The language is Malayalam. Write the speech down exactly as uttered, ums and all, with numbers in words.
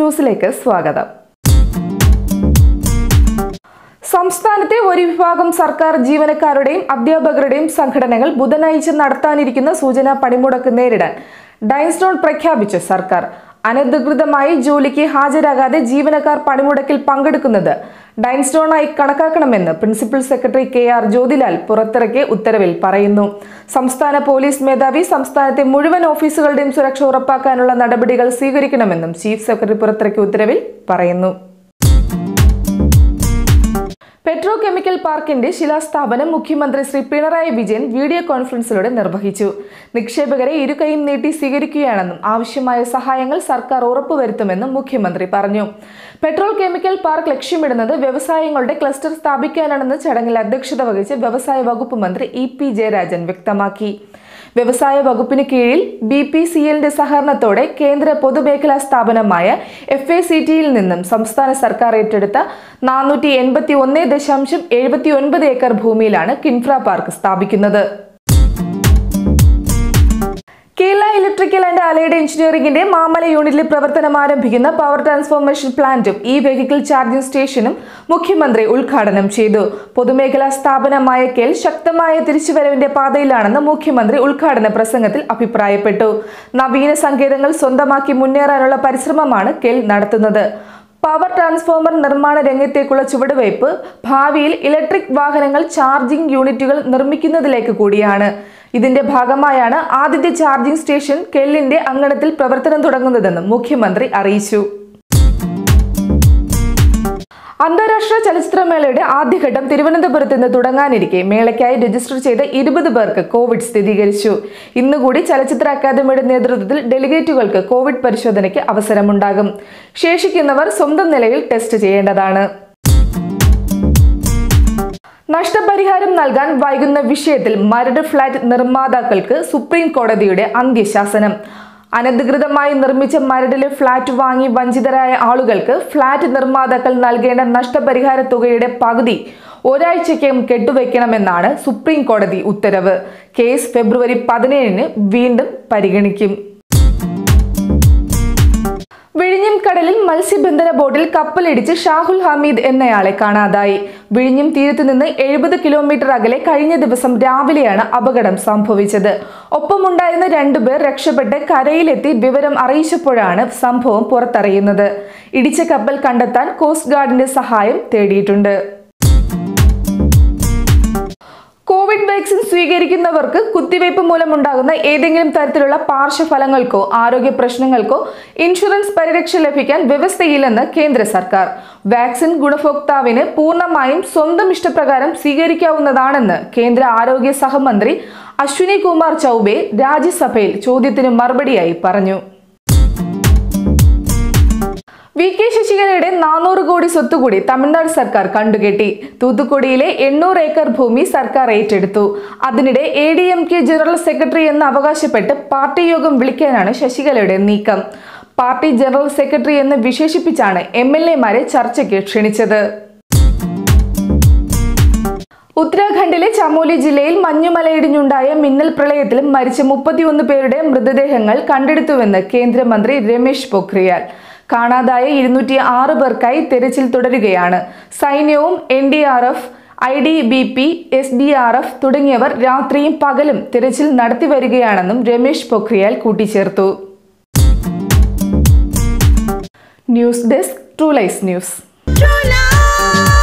ന്യൂസിലേക്ക് സ്വാഗതം. സംസ്ഥാനത്തെ ഒരു വിഭാഗം സർക്കാർ ജീവനക്കാരുടെയും അധ്യാപകരുടെയും സംഘടനകൾ ബുധനാഴ്ച നടത്താനിരിക്കുന്ന സൂചനാ പണിമുടക്ക് നേരിടാൻ ഡൈൻസ്റ്റോൺ പ്രഖ്യാപിച്ച സർക്കാർ അനധികൃതമായി ജോലിക്ക് ഹാജരാകാതെ ജീവനക്കാർ പണിമുടക്കിൽ പങ്കെടുക്കുന്നത് ഡൈൻസ്റ്റോണായി കണക്കാക്കണമെന്ന് principal secretary K R Jyothilal പുറത്തിറക്കിയ ഉത്തരവിൽ പറയുന്നു. സംസ്ഥാന പോലീസ് മേധാവി സംസ്ഥാനത്തെ മുഴുവൻ ഓഫീസുകളുടെയും സുരക്ഷ ഉറപ്പാക്കാനുള്ള നടപടികൾ സ്വീകരിക്കണമെന്നും ചീഫ് സെക്രട്ടറി പുറത്തിറക്കിയ ഉത്തരവിൽ പറയുന്നു. പെട്രോ കെമിക്കൽ പാർക്കിന്റെ ശിലാസ്ഥാപനം മുഖ്യമന്ത്രി ശ്രീ പിണറായി വിജയൻ വീഡിയോ കോൺഫറൻസിലൂടെ നിർവഹിച്ചു. നിക്ഷേപകരെ ഇരുകൈയും നീട്ടി സ്വീകരിക്കുകയാണെന്നും ആവശ്യമായ സഹായങ്ങൾ സർക്കാർ ഉറപ്പുവരുത്തുമെന്നും മുഖ്യമന്ത്രി പറഞ്ഞു. പെട്രോൾ കെമിക്കൽ പാർക്ക് ലക്ഷ്യമിടുന്നത് വ്യവസായങ്ങളുടെ ക്ലസ്റ്റർ സ്ഥാപിക്കാനാണെന്ന് ചടങ്ങിൽ അധ്യക്ഷത വഹിച്ച് വ്യവസായ വകുപ്പ് മന്ത്രി ഇ പി ജയരാജൻ വ്യക്തമാക്കി. വ്യവസായ വകുപ്പിന് കീഴിൽ ബി പി സി എല്ലിന്റെ സഹകരണത്തോടെ കേന്ദ്ര പൊതുമേഖലാ സ്ഥാപനമായ എഫ് എ സി ടിയിൽ നിന്നും സംസ്ഥാന സർക്കാർ ഏറ്റെടുത്ത നാനൂറ്റി എൺപത്തി ഒന്ന് ദശാംശം എഴുപത്തി ഒൻപത് ഏക്കർ ഭൂമിയിലാണ് കിൻഫ്ര പാർക്ക് സ്ഥാപിക്കുന്നത്. കേരള ഇലക്ട്രിക്കൽ ആൻഡ് അലൈഡ് എഞ്ചിനീയറിംഗിന്റെ മാമല യൂണിറ്റിൽ പ്രവർത്തനം ആരംഭിക്കുന്ന പവർ ട്രാൻസ്ഫോർമേഷൻ പ്ലാന്റും ഇ വെഹിക്കിൾ ചാർജിംഗ് സ്റ്റേഷനും മുഖ്യമന്ത്രി ഉദ്ഘാടനം ചെയ്തു. പൊതുമേഖലാ സ്ഥാപനമായ കെൽ ശക്തമായ തിരിച്ചുവരവിന്റെ പാതയിലാണെന്ന് മുഖ്യമന്ത്രി ഉദ്ഘാടന പ്രസംഗത്തിൽ അഭിപ്രായപ്പെട്ടു. നവീന സങ്കേതങ്ങൾ സ്വന്തമാക്കി മുന്നേറാനുള്ള പരിശ്രമമാണ് കെൽ നടത്തുന്നത്. പവർ ട്രാൻസ്ഫോമർ നിർമ്മാണ രംഗത്തേക്കുള്ള ചുവടുവയ്പ് ഭാവിയിൽ ഇലക്ട്രിക് വാഹനങ്ങൾ ചാർജിംഗ് യൂണിറ്റുകൾ നിർമ്മിക്കുന്നതിലേക്ക് കൂടിയാണ്. ഇതിന്റെ ഭാഗമായാണ് ആദ്യത്തെ ചാർജിംഗ് സ്റ്റേഷൻ കെല്ലിന്റെ അങ്കണത്തിൽ പ്രവർത്തനം തുടങ്ങുന്നതെന്നും മുഖ്യമന്ത്രി അറിയിച്ചു. അന്താരാഷ്ട്ര ചലച്ചിത്രമേളയുടെ ആദ്യഘട്ടം തിരുവനന്തപുരത്ത് നിന്ന് തുടങ്ങാനിരിക്കെ മേളയ്ക്കായി രജിസ്റ്റർ ചെയ്ത ഇരുപത് പേർക്ക് കോവിഡ് സ്ഥിരീകരിച്ചു. ഇന്നുകൂടി ചലച്ചിത്ര അക്കാദമിയുടെ നേതൃത്വത്തിൽ ഡെലിഗേറ്റുകൾക്ക് കോവിഡ് പരിശോധനയ്ക്ക് അവസരമുണ്ടാകും. ശേഷിക്കുന്നവർ സ്വന്തം നിലയിൽ ടെസ്റ്റ് ചെയ്യേണ്ടതാണ്. നഷ്ടപരിഹാരം നൽകാൻ വൈകുന്ന വിഷയത്തിൽ മരട് ഫ്ളാറ്റ് നിർമ്മാതാക്കൾക്ക് സുപ്രീം കോടതിയുടെ അന്ത്യശാസനം. അനധികൃതമായി നിർമ്മിച്ച മരടിലെ ഫ്ളാറ്റ് വാങ്ങി വഞ്ചിതരായ ആളുകൾക്ക് ഫ്ളാറ്റ് നിർമ്മാതാക്കൾ നൽകേണ്ട നഷ്ടപരിഹാര തുകയുടെ പകുതി ഒരാഴ്ചയ്ക്കകം കെട്ടുവയ്ക്കണമെന്നാണ് സുപ്രീം കോടതി ഉത്തരവ്. കേസ് ഫെബ്രുവരി പതിനേഴിന് വീണ്ടും പരിഗണിക്കും. വിഴിഞ്ഞം കടലിൽ മത്സ്യബന്ധന ബോട്ടിൽ കപ്പലിടിച്ച് ഷാഹുൽ ഹമീദ് എന്നയാളെ കാണാതായി. വിഴിഞ്ഞം തീരത്ത് നിന്ന് എഴുപത് കിലോമീറ്റർ അകലെ കഴിഞ്ഞ ദിവസം രാവിലെയാണ് അപകടം സംഭവിച്ചത്. ഒപ്പമുണ്ടായിരുന്ന രണ്ടുപേർ രക്ഷപ്പെട്ട് കരയിലെത്തി വിവരം അറിയിച്ചപ്പോഴാണ് സംഭവം പുറത്തറിയുന്നത്. ഇടിച്ച കപ്പൽ കണ്ടെത്താൻ കോസ്റ്റ് ഗാർഡിന്റെ സഹായം തേടിയിട്ടുണ്ട്. കോവിഡ് വാക്സിൻ സ്വീകരിക്കുന്നവർക്ക് കുത്തിവയ്പ് മൂലമുണ്ടാകുന്ന ഏതെങ്കിലും തരത്തിലുള്ള പാർശ്വഫലങ്ങൾക്കോ ആരോഗ്യ പ്രശ്നങ്ങൾക്കോ ഇൻഷുറൻസ് പരിരക്ഷ ലഭിക്കാൻ വ്യവസ്ഥയില്ലെന്ന് കേന്ദ്ര സർക്കാർ. വാക്സിൻ ഗുണഭോക്താവിന് പൂർണ്ണമായും സ്വന്തം ഇഷ്ടപ്രകാരം സ്വീകരിക്കാവുന്നതാണെന്ന് കേന്ദ്ര ആരോഗ്യ സഹമന്ത്രി അശ്വിനി കുമാർ ചൌബെ രാജ്യസഭയിൽ ചോദ്യത്തിന് മറുപടിയായി പറഞ്ഞു. വി കെ ശശികലയുടെ നാനൂറ് കോടി സ്വത്തുകൂടി തമിഴ്നാട് സർക്കാർ കണ്ടുകെട്ടി. തൂത്തുക്കുടിയിലെ എണ്ണൂറ് ഏക്കർ ഭൂമി സർക്കാർ ഏറ്റെടുത്തു. അതിനിടെ A D M K general secretary എന്ന് അവകാശപ്പെട്ട് പാർട്ടി യോഗം വിളിക്കാനാണ് ശശികലയുടെ നീക്കം. പാർട്ടി ജനറൽ സെക്രട്ടറി എന്ന് വിശേഷിപ്പിച്ചാണ് എം എൽ എമാരെ ചർച്ചയ്ക്ക് ക്ഷണിച്ചത്. ഉത്തരാഖണ്ഡിലെ ചമോലി ജില്ലയിൽ മഞ്ഞുമലയിടിഞ്ഞുണ്ടായ മിന്നൽ പ്രളയത്തിൽ മരിച്ച മുപ്പത്തിയൊന്ന് പേരുടെ മൃതദേഹങ്ങൾ കണ്ടെടുത്തുവെന്ന് കേന്ദ്രമന്ത്രി രമേശ് പൊഖ്രിയാൽ. കാണാതായ ഇരുന്നൂറ്റി ആറ് പേർക്കായി തെരച്ചിൽ തുടരുകയാണ്. സൈന്യവും N D R F, I T B P, S D R F തുടങ്ങിയവർ രാത്രിയും പകലും തിരച്ചിൽ നടത്തിവരികയാണെന്നും രമേശ് പൊഖ്രിയാൽ കൂട്ടിച്ചേർത്തു. News desk True Life news.